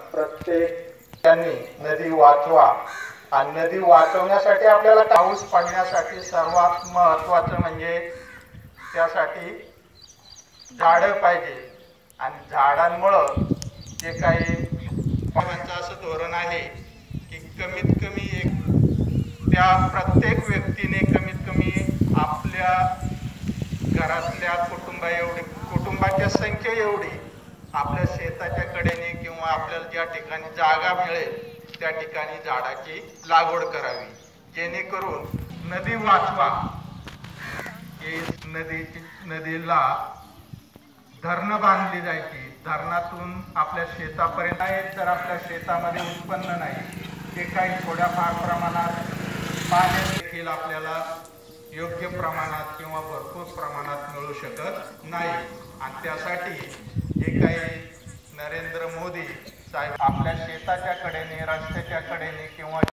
प्रत्येकाने नदी वाचवा आणि नदी वाचवण्यासाठी आपल्याला पाऊस पडण्यासाठी सर्वात महत्त्वाचं म्हणजे त्यासाठी झाडं पाहिजे आणि झाडांमुळं जे काही पाण्याचं असं धोरण आहे की कमीत कमी त्या प्रत्येक व्यक्तीने कमीत कमी आपल्या घरातल्या कुटुंबाच्या संख्या एवढी आपल्या शेताच्या कडेने किंवा आपल्याला ज्या ठिकाणी जागा मिळेल त्या ठिकाणी झाडाची लागवड करावी, जेणेकरून नदी वाचवा. ही नदीला धरणं बांधली जायची, धरणातून आपल्या शेतापर्यंत आहे. तर आपल्या शेतामध्ये उत्पन्न नाही, ते काही थोड्याफार प्रमाणात पाणी देखील आपल्याला योग्य प्रमाणात किंवा भरपूर प्रमाणात मिळू शकत नाही. आणि त्यासाठी जे काही नरेंद्र मोदी साहेब आपल्या शेताच्या कडेने, रस्त्याच्या कडेने किंवा